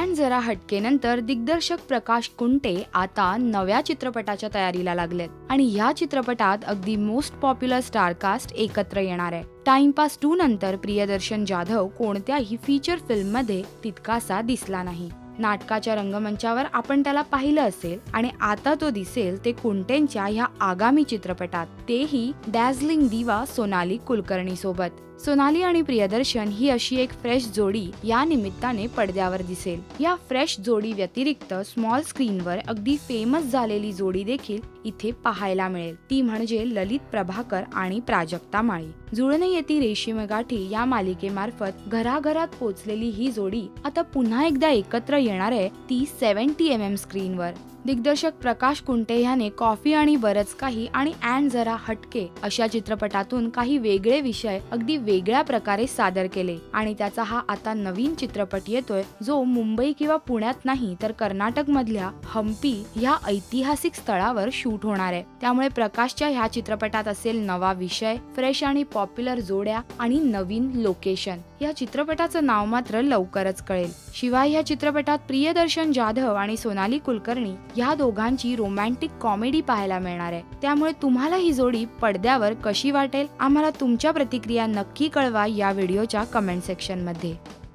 And जरा हटके नंतर दिग्दर्शक प्रकाश कुंटे आता नव्या चित्रपटाच्या तयारीला लागलेत आणि या चित्रपटात अगदी मोस्ट पॉप्युलर स्टारकास्ट एकत्र येणार आहे। टाइमपास 2 नंतर प्रियदर्शन जाधव कोणत्याही फीचर फिल्ममध्ये तितकासा दिसला नाही। नाटकाच्या रंगमंचावर आपण त्याला पाहिलं असेल आणि आता तो दिसेल ते कुंटेंच्या ह्या आगामी चित्रपटात, तेही डॅझलिंग दिवा सोनाली कुलकर्णी सोबत। सोनाली आणि प्रियदर्शन ही अशी एक फ्रेश जोडी या निमित्ताने पडद्यावर दिसेल। या फ्रेश जोडी व्यतिरिक्त स्मॉल स्क्रीनवर अगदी फेमस झालेली जोडी देखील इथे पाहायला मिळेल, ती म्हणजे ललित प्रभाकर आणि प्राजक्ता माळी। जुळणे येती रेशीम गाठी या मालिकेमार्फत घराघरात पोचलेली ही जोडी आता पुन्हा एकदा एकत्र येणार आहे, ती 70 mm स्क्रीनवर। दिग्दर्शक प्रकाश कुंटे ह्याने कॉफी आणि बरंच काही आणि अँड जरा हटके अशा चित्रपटातून काही वेगळे विषय अगदी वेगळ्या प्रकारे सादर केले आणि त्याचा हा आता नवीन चित्रपट येतोय जो मुंबई किंवा पुण्यात नाही तर कर्नाटक मधल्या हम्पी ह्या ऐतिहासिक स्थळावर शूट होणार आहे। त्यामुळे प्रकाशच्या ह्या चित्रपटात असेल नवा विषय, फ्रेश आणि पॉप्युलर जोड्या आणि नवीन लोकेशन। या चित्रपटाचं नाव मात्र लवकरच कळेल। शिवाय या चित्रपटात प्रियदर्शन जाधव आणि सोनाली कुलकर्णी या दोघांची रोमॅन्टिक कॉमेडी पाहायला मिळणार आहे। त्यामुळे तुम्हाला ही जोडी पडद्यावर कशी वाटेल, आम्हाला तुमच्या प्रतिक्रिया नक्की कळवा या व्हिडिओच्या कमेंट सेक्शन मध्ये।